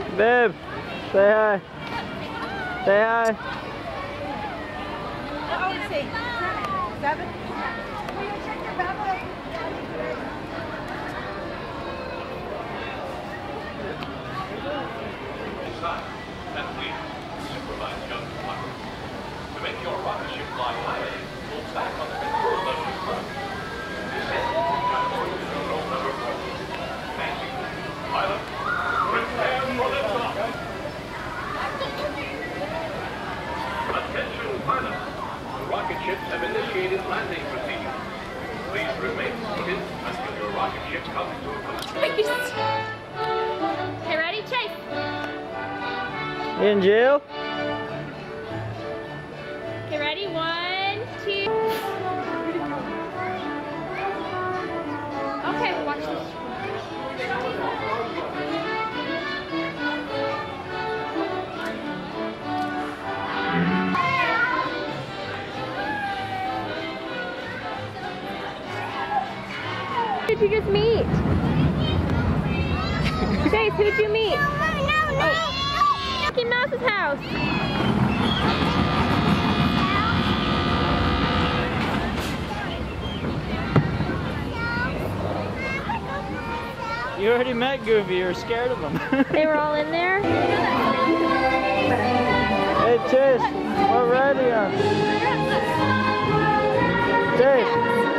Babe, say hi. Say hi. Oh, let's see. 7. Will you check your Bible? That fleet supervise young pilots. To make your rocket ship fly higher, pull back on the control lever first. Descend to control lever 4. Thank you. Pilot, prepare for liftoff. Attention pilots. The rocket ships have initiated landing procedure. Please remain seated until your rocket ship comes to a complete. Okay, ready? Chase. You in jail? Okay, ready? 1, 2. Okay, watch this. Who'd you just meet? Chase, who'd you meet? Oh, Mickey Mouse's house. You already met Goofy, you were scared of him. They were all in there? Hey Chase, what ride are you on? Chase.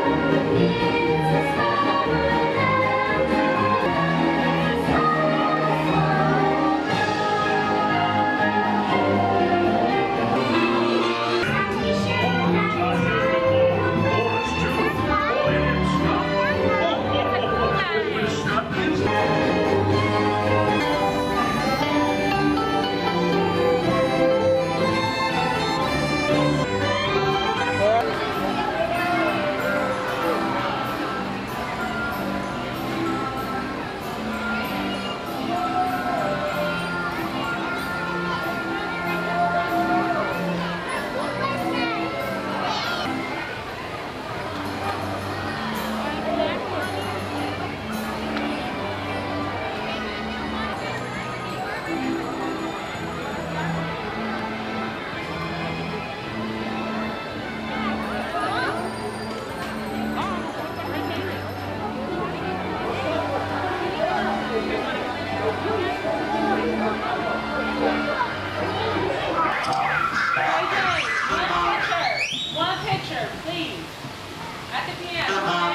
One picture, please. At the piano, okay?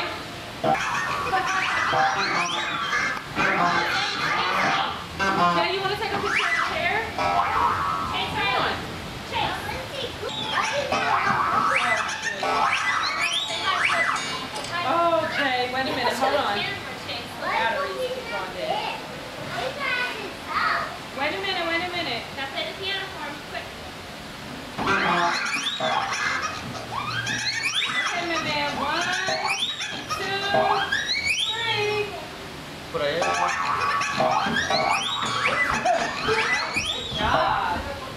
Now you want to take a picture of the chair? Chase, hang on. Chase. Oh, Jay, wait a minute, hold on. Batteries is on dead. Wait a minute. Now play the piano for me, quick. Okay, my man, 1, 2, 3. Por ahí. Good job.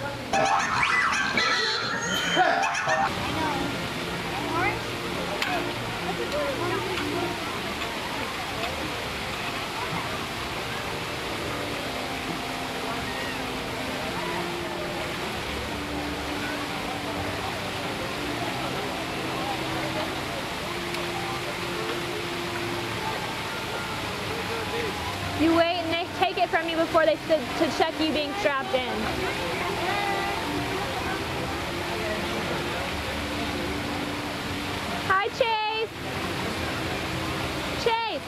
You wait and they take it from you before they to check you being strapped in. Hi, Chase. Chase.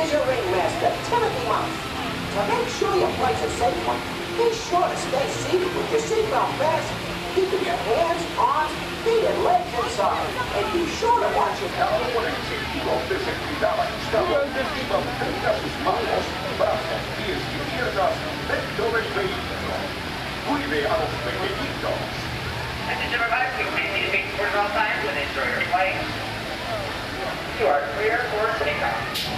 Here's your ringmaster, Timothy Mouse. To make sure your flight's a safe one, be sure to stay seated with your seatbelt fastened. Keeping your hands, arms, feet, and legs inside. And be sure to watch your belly. Message everybody, we continue to be reported all times and enjoy your flight. You are clear for takeoff.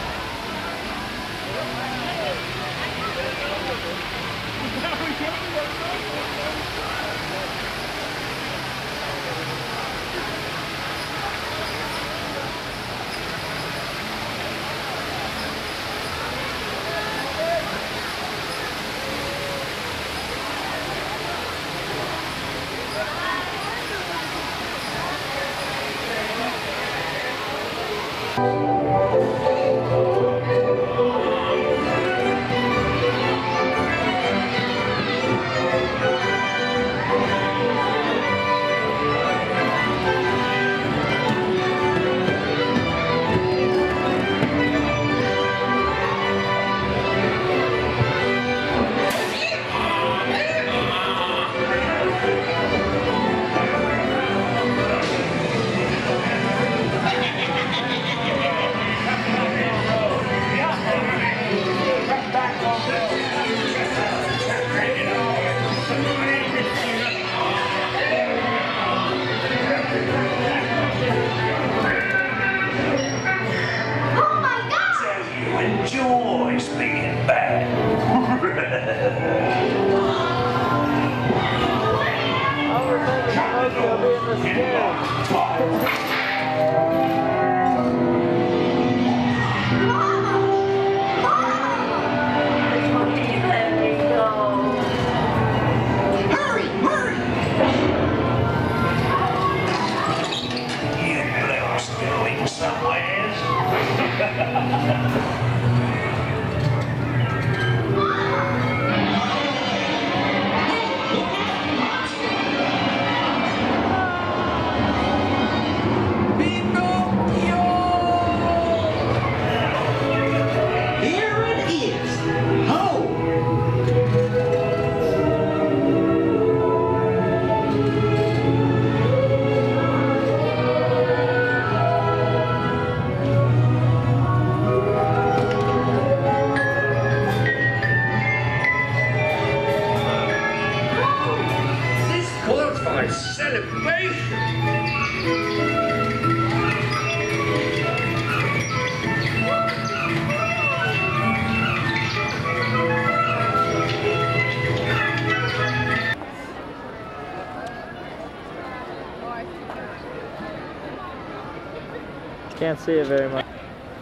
Can't see it very much.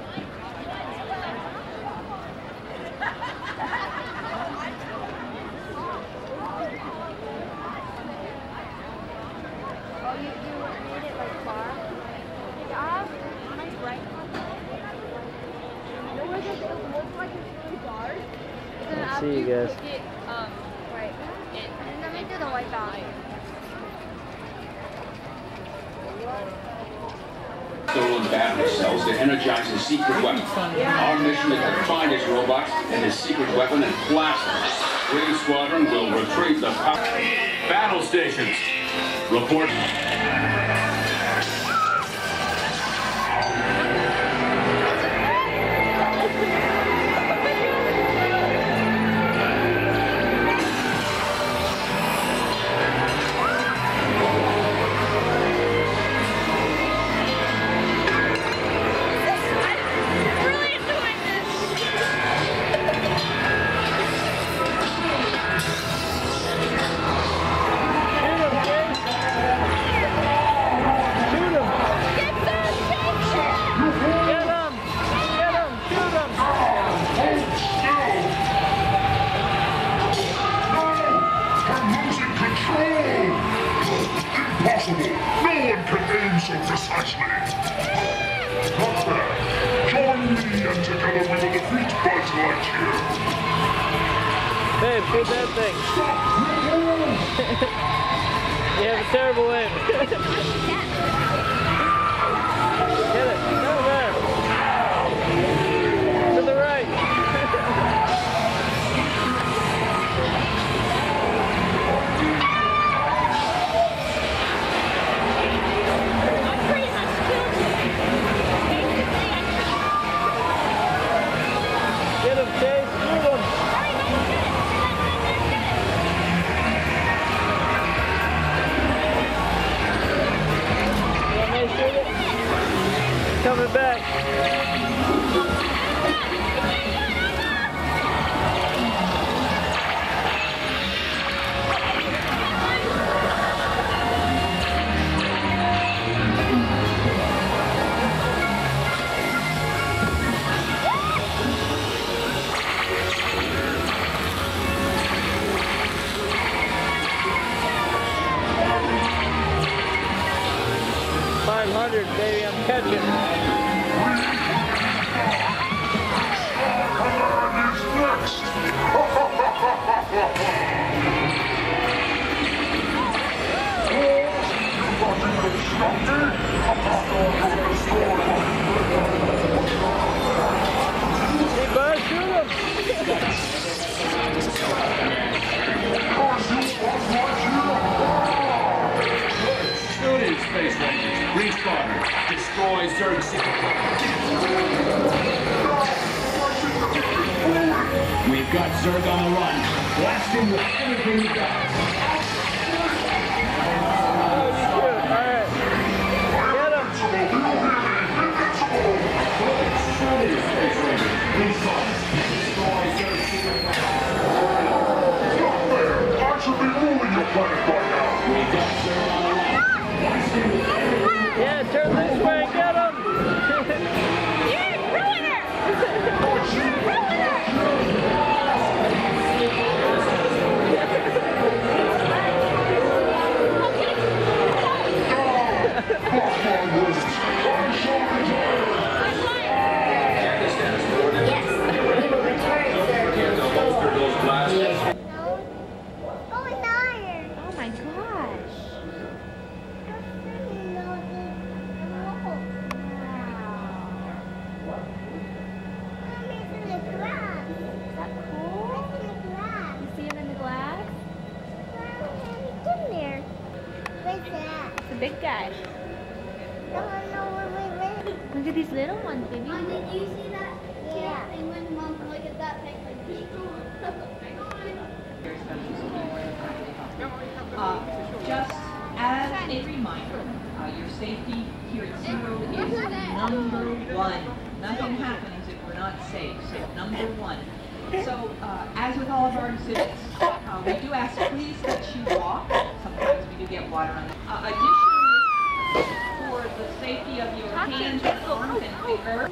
Let's see you guys. Right. And let me do the white balance. Stolen battery cells to energize his secret weapon. Our mission is to find his robots and his secret weapon and blast them. Green Squadron will retrieve the power. Battle stations. Report. So precisely. Contact, join me and together we will defeat Buzz Lightyear. Babe, shoot that thing. You have a terrible aim. Get it. Go there. To the right. You've got Zerg on the run. Blast him with everything you got. Yeah, turn this way and get him! You're a ruiner! You're a ruiner! Oh my gosh. Is that cool? You see him in the glass? It's a big guy. Look at these little ones, baby. Mom, did you see that? Yeah. Penguin, Mom, look at that penguin. Just as a reminder, your safety here at Zero is number one. Nothing happens if we're not safe, so number one. So, as with all of our exhibits, we do ask please that you walk. Sometimes we do get water on it. Additionally, for the safety of your hands, arms, and finger.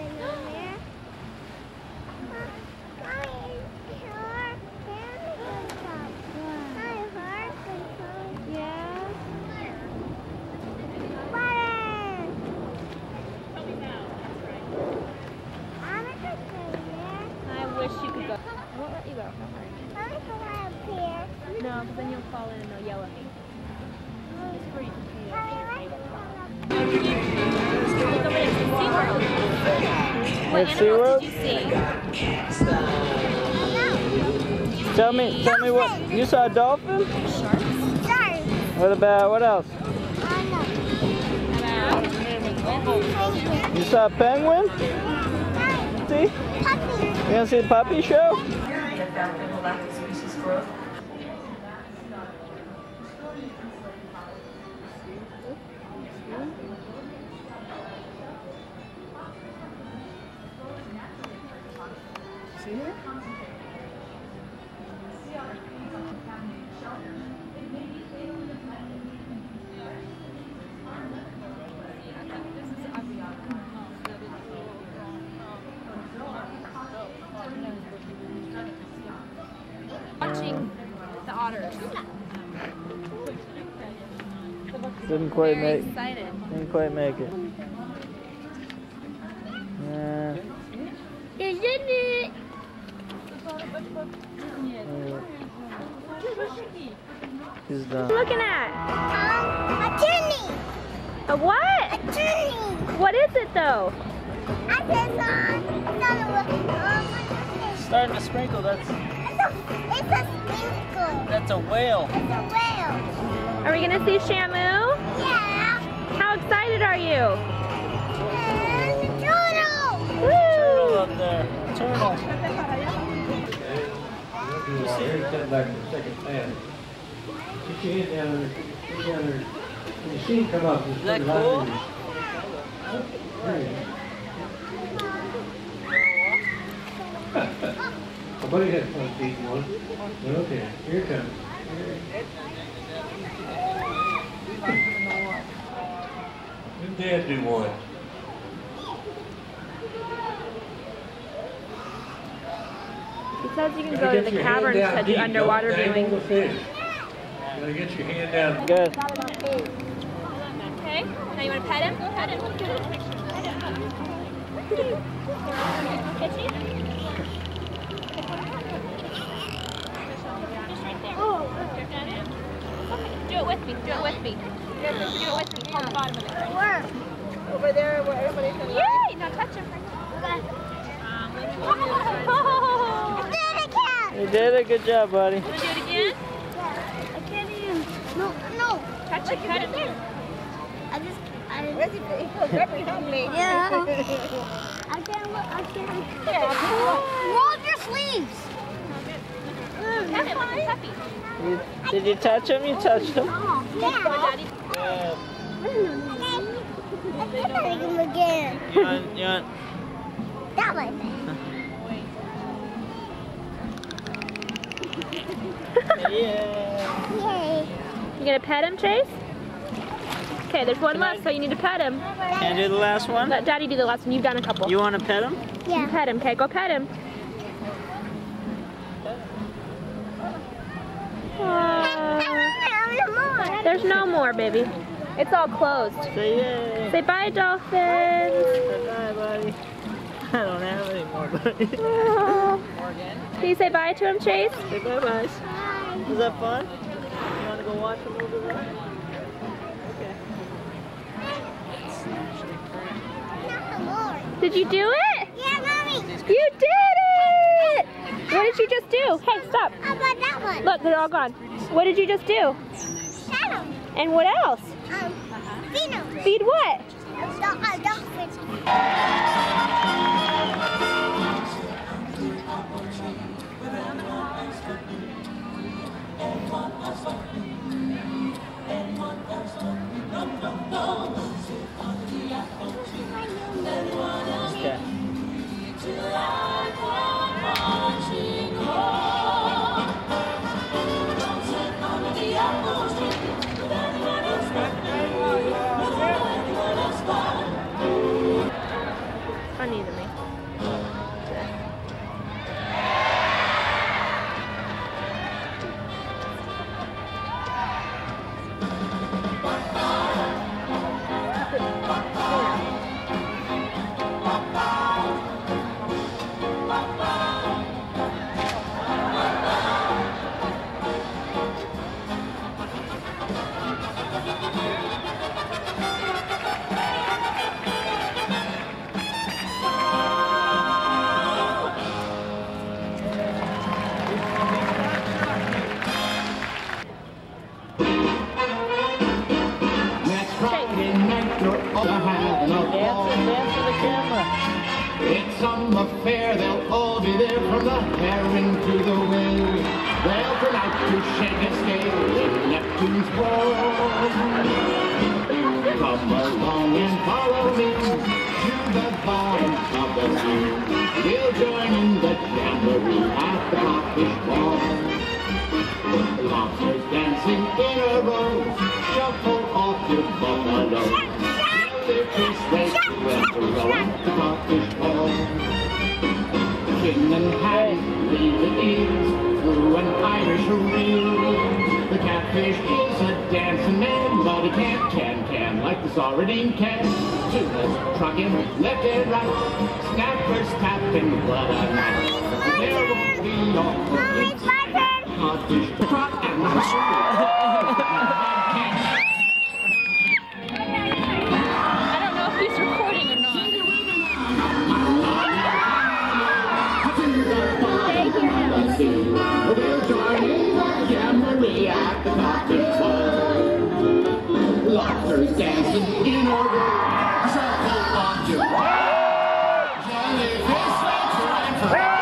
I wish you could go. I won't let you go. No, because then you'll fall in and they'll yell at me. It's free. What animals did you see? Tell me what, you saw a dolphin? Sharks. What about, what else? You saw a penguin? See? You gonna see the puppy show? See her? Watching the otters. Didn't quite Very make. excited. Didn't quite make it. Isn't it? He's done. What are you looking at? A journey. A what? A journey. What is it though? I said, Starting to sprinkle. That's it's a sprinkle. that's a whale. It's a whale. Are we gonna see Shamu? Yeah. How excited are you? And a turtle. Turtle up there. Turtle. You see her come back from second class. Put your hand down there. Put down there. When you see him come up, just Is that put it cool? on there. There you go. My buddy had fun feeding one. Well, okay, here it comes. Let Dad do one. He says you can go to the caverns to do underwater viewing. You gotta get your hand down. Good. Okay, now you want to pet him? Pet him. Kitty? Do it with me. Do it with me. Do it with me. Hold the bottom of it. Where? Over there where everybody's in line. Yay! Now touch him. You did it. Good job, buddy. You want to do it again? I can't even. No. Touch it. Pet him there. Where's he? He feels very hungry. Yeah. I can't. Yeah, Roll up your sleeves. Did you touch him? You touched him. Yeah. Good. Let's look at him again. You want? That one. Yeah. Yay. You gonna pet him, Chase? Okay, there's one left, so you need to pet him. Can I do the last one? Let Daddy do the last one. You've done a couple. You want to pet him? Yeah. You pet him, okay? Go pet him. There's no more, baby. It's all closed. Say yay. Say bye, dolphins. Say bye, buddy. I don't have any more, buddy. Can you say bye to him, Chase? Say bye, bye. Was that fun? You want to go watch a movie with us? Okay. Did you do it? Yeah, Mommy. You did it! What did you just do? Hey, stop. How about that one? Look, they're all gone. What did you just do? Shadow. And what else? Feed them. Feed what? Dolphins. Funny to me. Dance for the camera. It's some affair, they'll all be there from the herring to the whale. They'll come out to shake a scale in Neptune's world. Come along and follow me to the bottom of the sea. We'll join in the jamboree at the Codfish Ball. Lobsters dancing in a row, shuffle off to Buffalo. King and Hattie lead the ears through an Irish reel. The catfish is a dancing man, but he can't can like the sardine can. Tunas trucking left and right, snappers tapping what a night. There won't be all the codfish trot and He's recording or not. We'll join in the jamboree at the Codfish Ball. Lobsters dancing in a row, shuffle on to jellyfish and shrimp.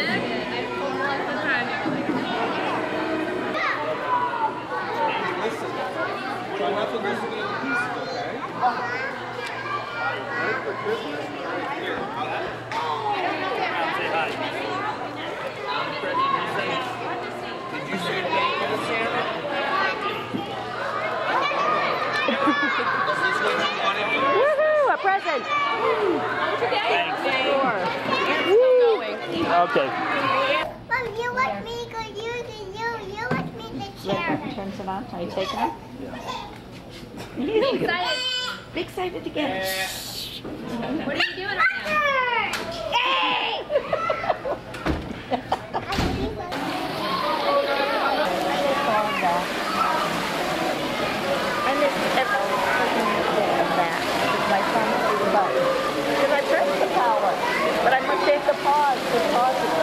Try not to listen to the music, okay? Ready for Christmas? Here, say hi. Did you say thank you to Santa? Is this what you wanted to do? Woohoo! A present! Thanks. Okay. Mom, you like me because you like me the chair. Turns it on. Are you taking it? Be excited. Be excited again. What are you doing right now? I miss every day of that. My son sees the button. Because I pressed the power. But I must hit the pause. The pause is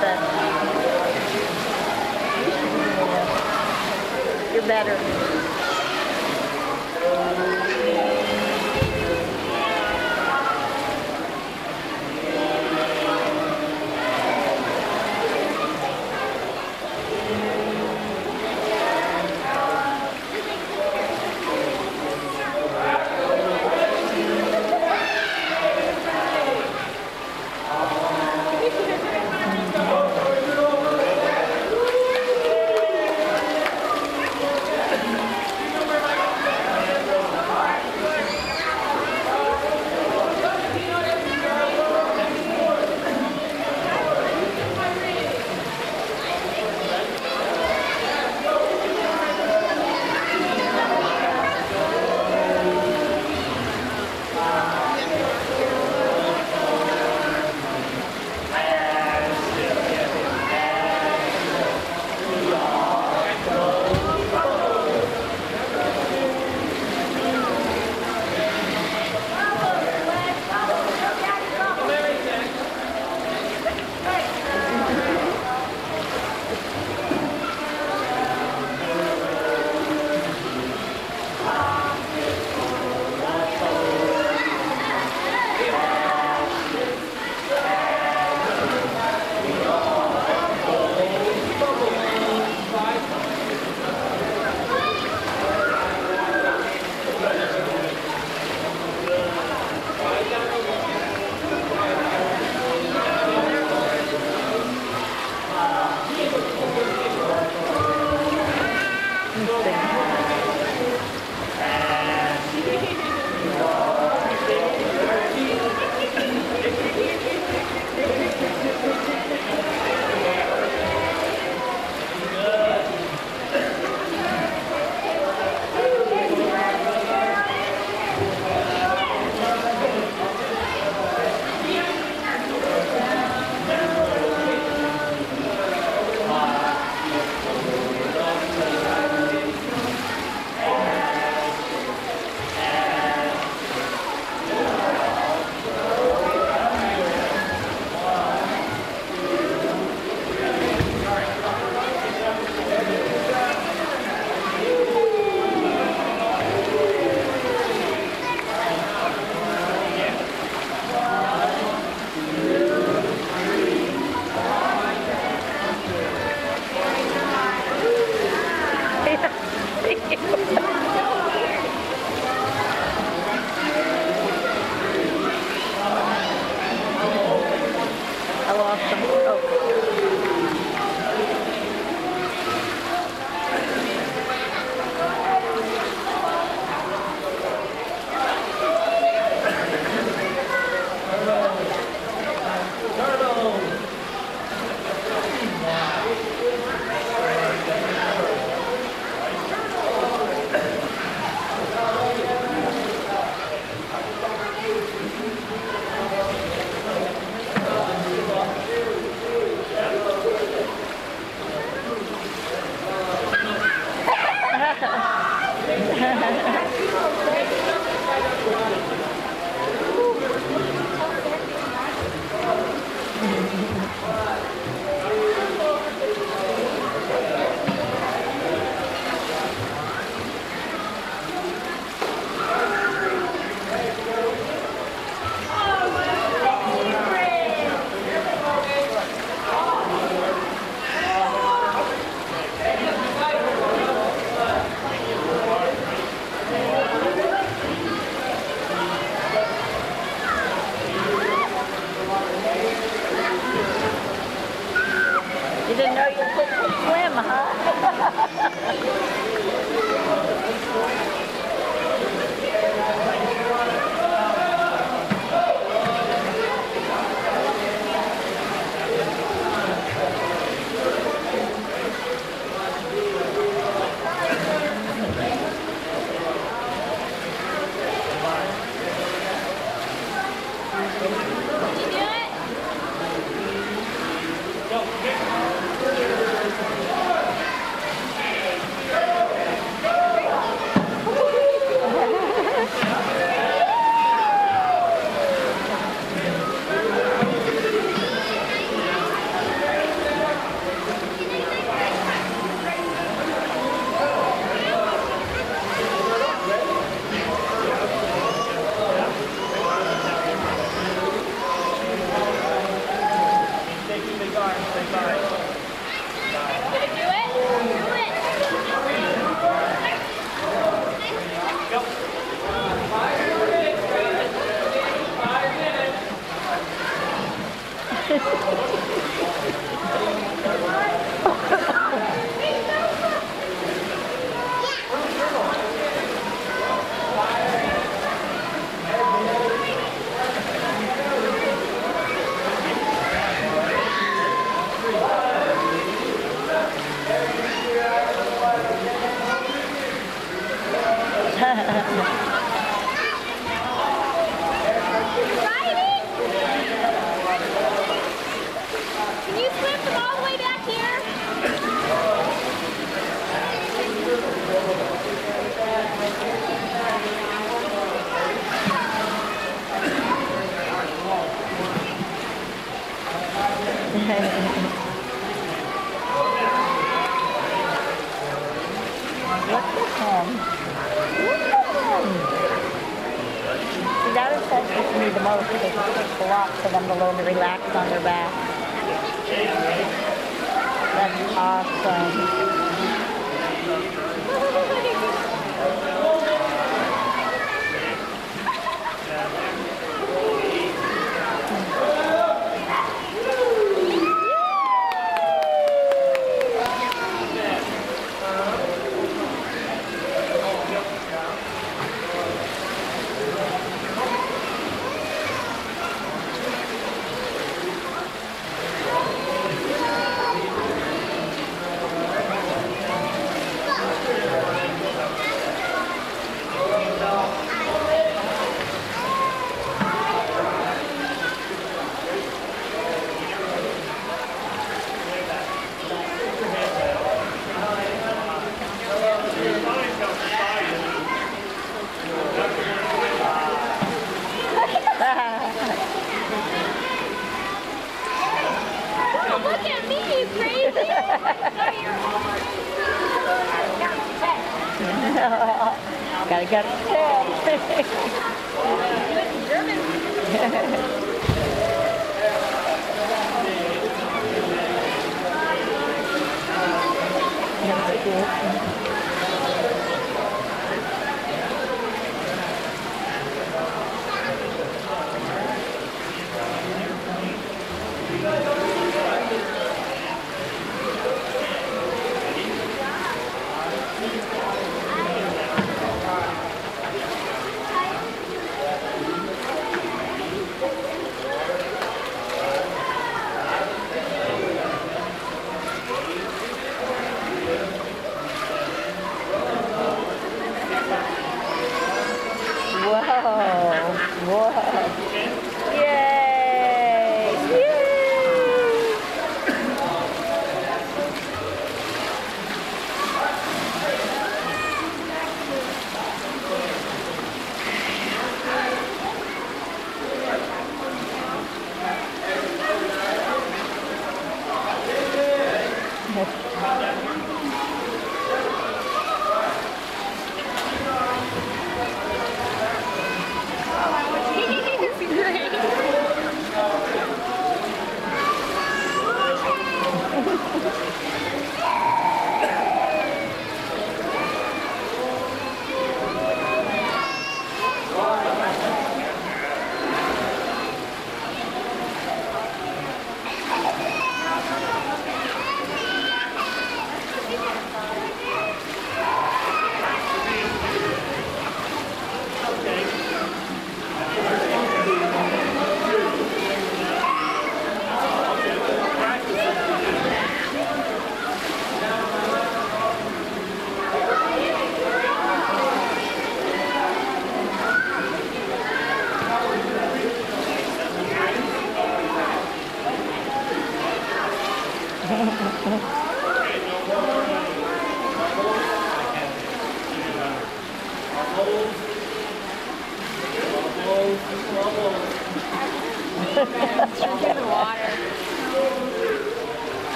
the... You're better. Look at him. Look at him. See, that impresses me the most because it takes a lot for them to learn to relax on their back. That's awesome. Look at me, you crazy! Gotta get it German. That's cool.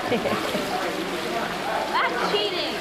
That's cheating.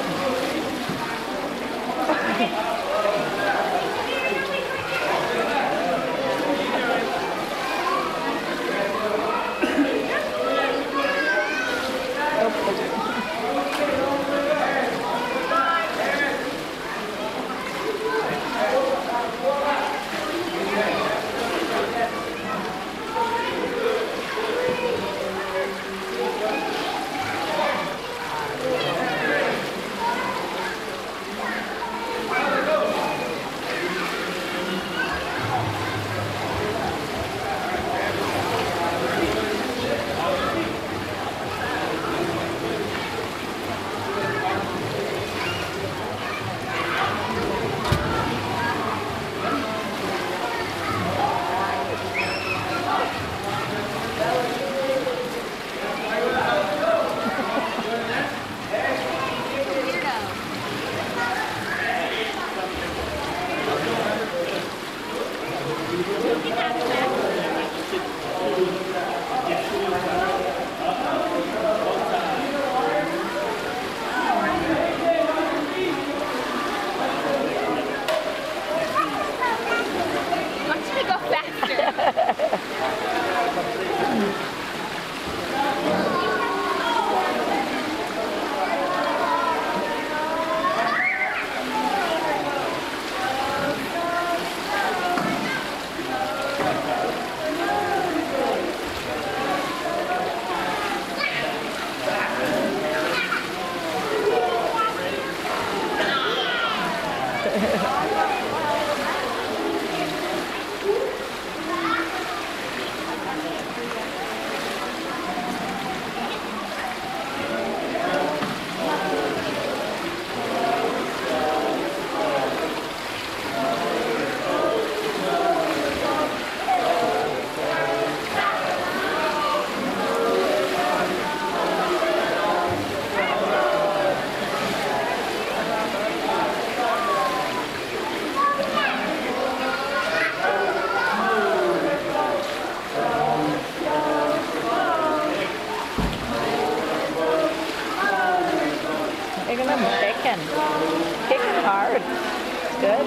Look at them kicking. Kicking hard. It's good.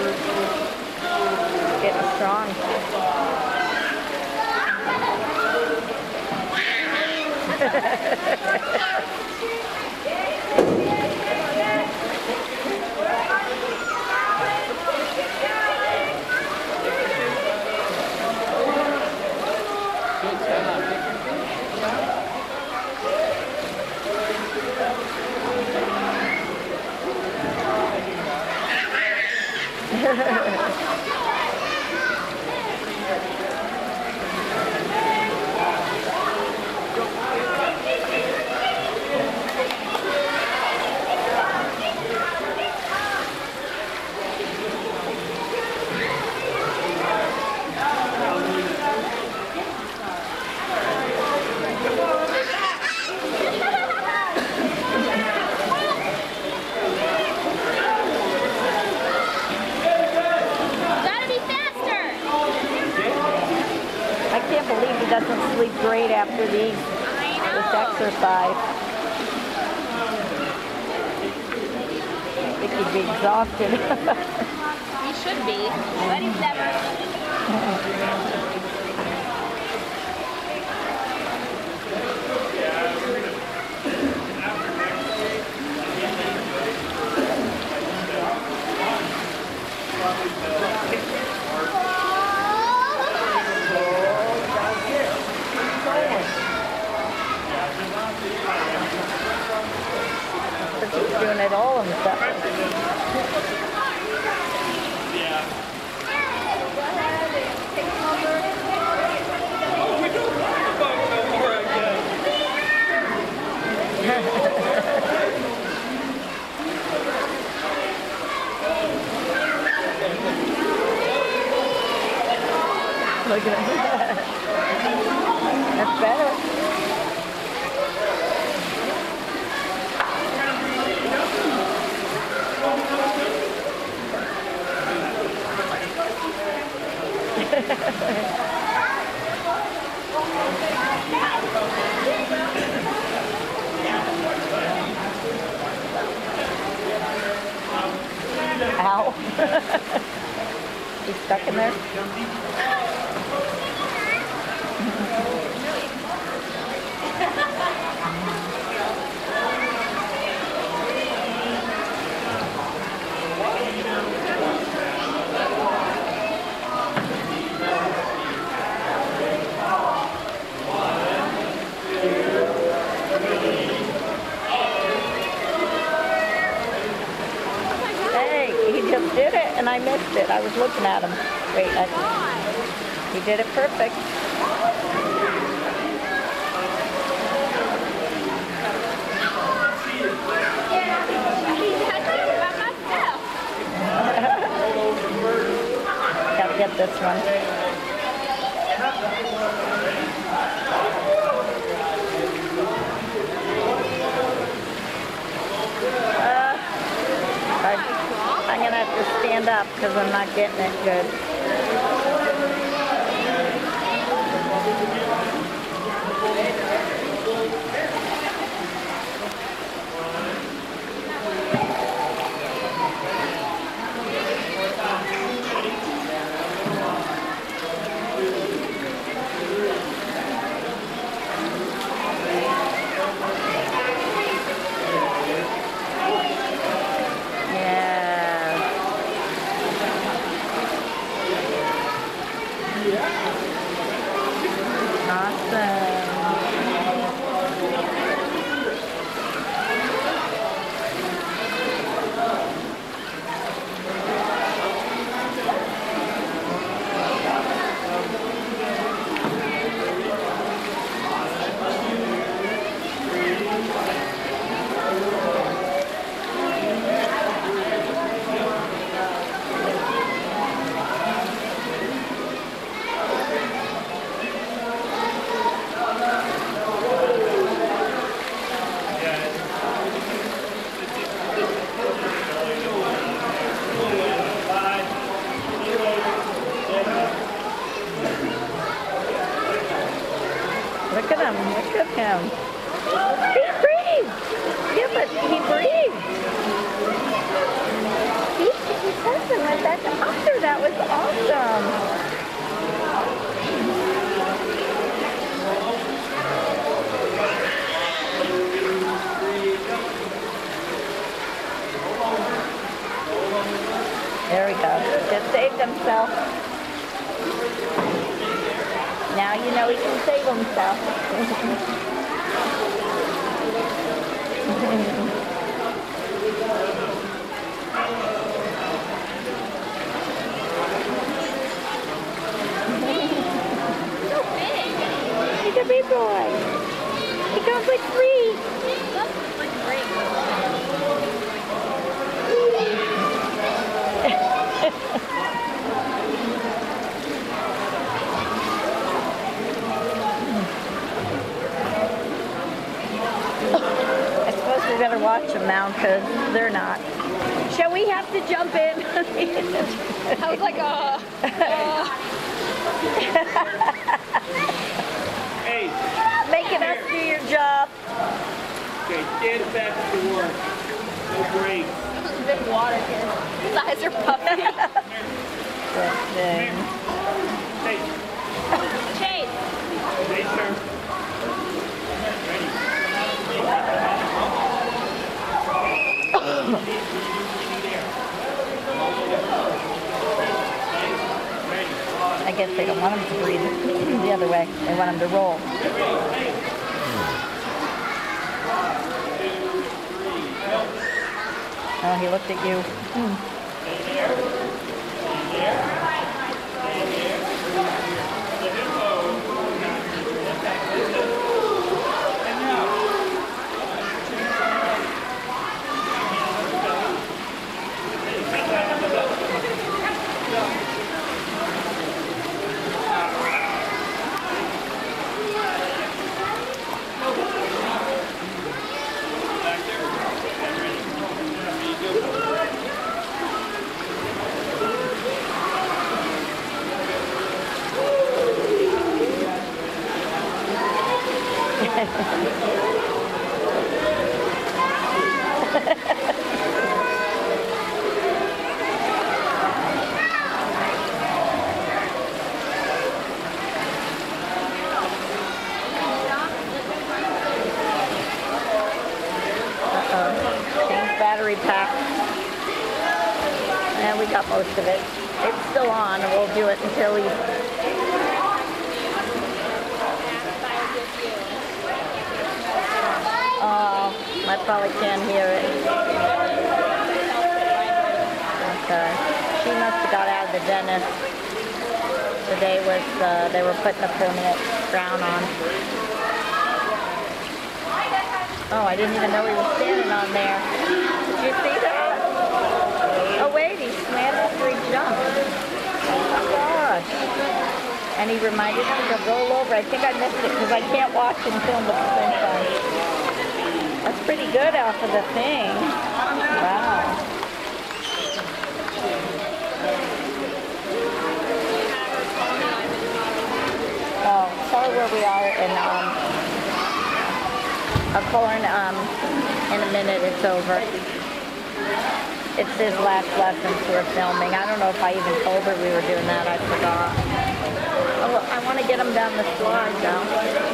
Getting strong. I can't believe he doesn't sleep great after this exercise. I think he'd be exhausted. He should be, but he's never. He's doing it all himself. Look at it. That's better. Come here. Just did it, and I missed it. I was looking at him. Wait, he did it perfect. Gotta get this one. I'm going to have to stand up because I'm not getting it good. Look at him, look at him. He breathed! Yeah, but he breathed. He hasn't went back under. That was awesome. There we go. Just saved himself. Now you know he can save himself. So big. He's a big boy. He goes like 3. That's like great. We better watch them now because they're not. Shall we have to jump in? I was like, Hey. Making us do your job. Okay, stand back to work. No breaks. There's a big water here. His eyes are puffy. Hey. Chase. Hey, sir. I guess they don't want him to breathe the other way. They want him to roll. Oh, he looked at you. got most of it. It's still on, and we'll do it until we... Oh, I probably can't hear it. Okay. She must have got out of the dentist. Today was, they were putting a permanent crown on. Oh, I didn't even know he was standing on there. Did you see that? Oh wait, he slammed after he jumped. Oh my gosh. And he reminded him to roll over. I think I missed it because I can't watch and film at the same time. That's pretty good off of the thing. Wow. Oh, tell her where we are, and I'll call her in a minute. It's over. It's his last lesson for filming. I don't know if I even told her we were doing that. I forgot. Oh, I want to get him down the slide now.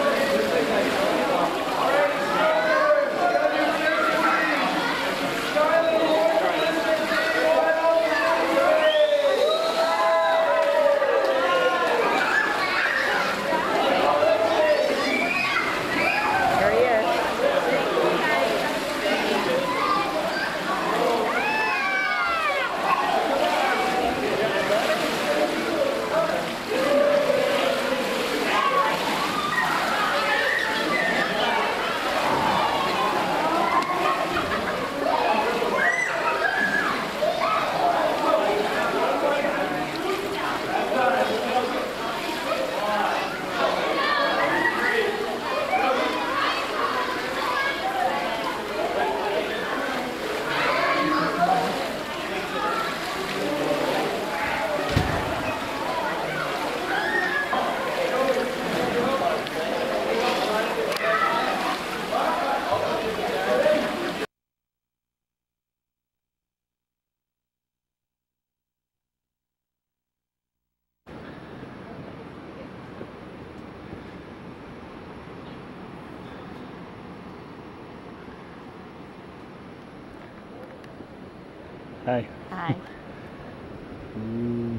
Hi. Hi. Ooh.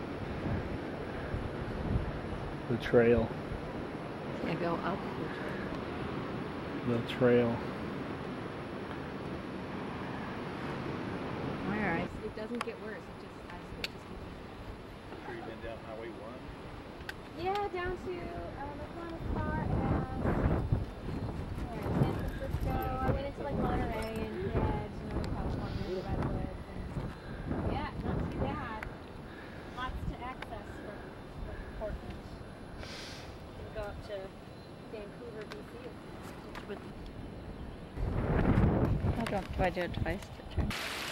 The trail. I go up. The trail. Where? It doesn't get worse. It just keeps. Sure you've been down Highway 1? Yeah, down to as far as San Francisco. I went into like Monterey and Northern California, Redwoods, and yeah, not too bad. Lots to access for Portland. You can go up to Vancouver, BC. Do I do it twice to turn?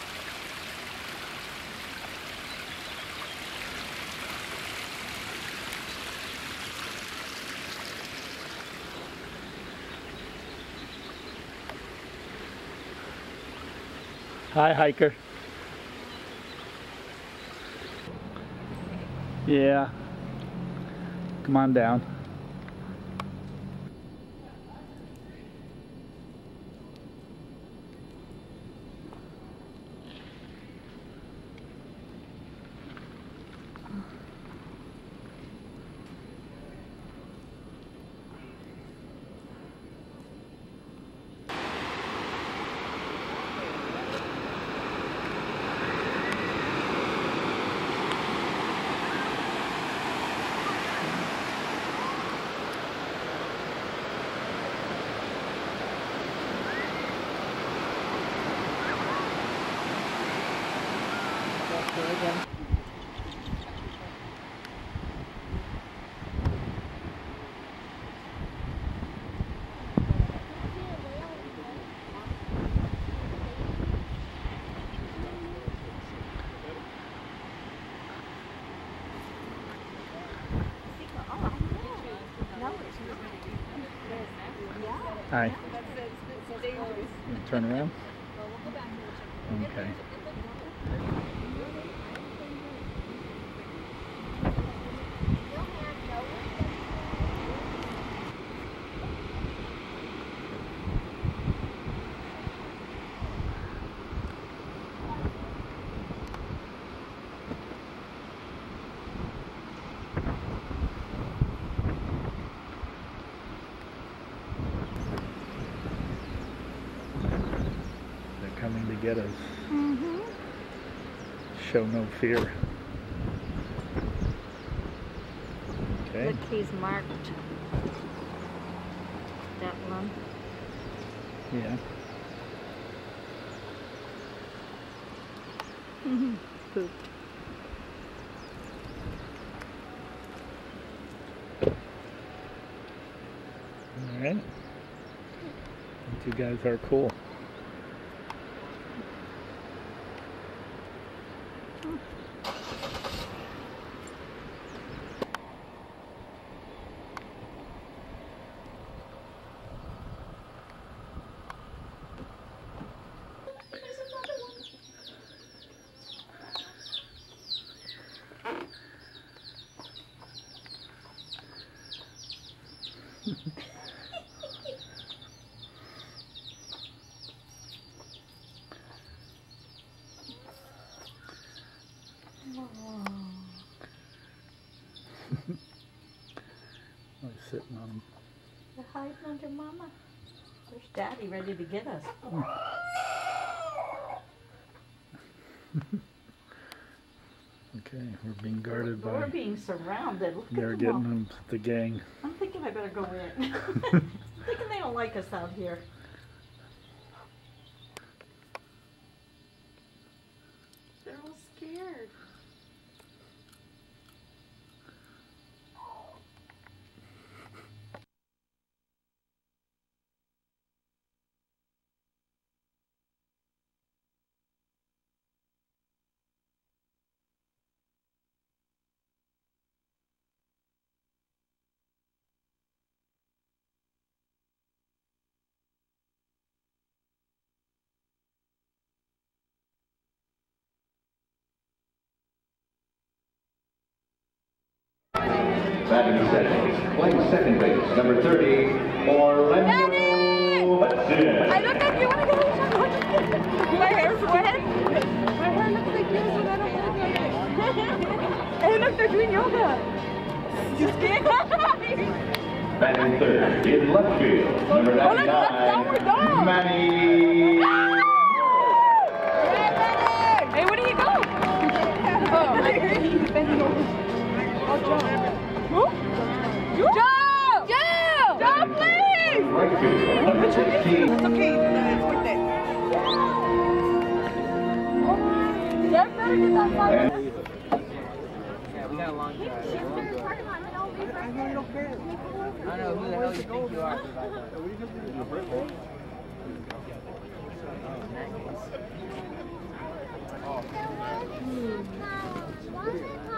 Hi, hiker. Yeah. Come on down. Again. Hi. Turn around. Okay. coming to get us. Mm-hmm. Show no fear. Okay. Look, he's marked. That one. Yeah. Pooped. Alright. You guys are cool. I was sitting on him. They're hiding under Mama. There's Daddy ready to get us. Okay, we're being guarded by... We're being surrounded. Look They're at getting them. them, the gang. I'm thinking I better go in. Thinking they don't like us out here. They're all scared. Batting second, playing second base, number 30, Orlando Hudson. I look like you want to go. My hair's wet. My hair looks like yours, but I don't look like it. Hey, look, they're doing yoga. You scared? Batting third, in left field, number 99, Manny. Hey, where do you go? Oh, I heard he's bending over. Oh, Joe. Who? Joe! Joe! Joe, please! Right field, number 16. It's okay, it's worth it. Jeff better get that far. Yeah, we got a long drive. I don't care. I don't know who the hell you think you are. Oh.